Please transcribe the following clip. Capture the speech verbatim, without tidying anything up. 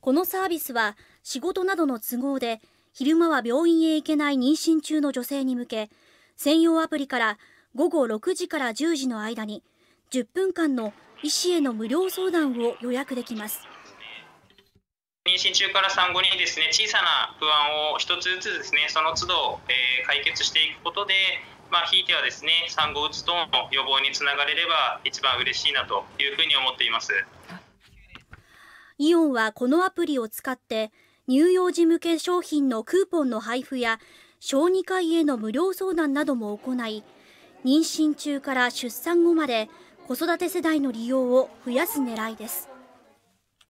このサービスは仕事などの都合で昼間は病院へ行けない妊娠中の女性に向け、専用アプリから午後ろくじからじゅうじの間にじゅっぷんかんの医師への無料相談を予約できます。 妊娠中から産後にですね、小さな不安を一つずつですね、その都度、えー、解決していくことで、まあ、ひいてはですね、産後うつ等の予防につながれれば一番嬉しいなというふうに思っています。 イオンはこのアプリを使って乳幼児向け商品のクーポンの配布や小児科医への無料相談なども行い、妊娠中から出産後まで子育て世代の利用を増やす狙いです。